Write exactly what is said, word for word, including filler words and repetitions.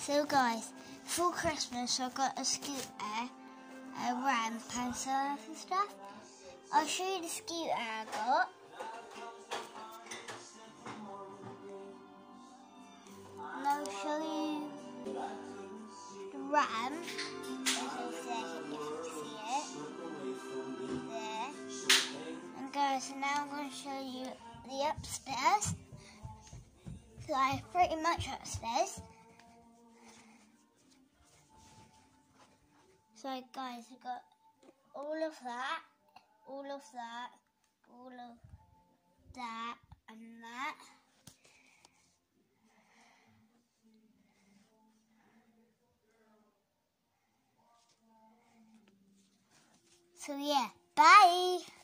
So guys, for Christmas I got a scooter, a ramp and stuff and stuff. I'll show you the scooter I got. And I'll show you the ramp. As there, you can see it. There. And guys, so now I'm going to show you the upstairs. So I'm pretty much upstairs. So guys, we've got all of that, all of that, all of that, and that. So yeah, bye!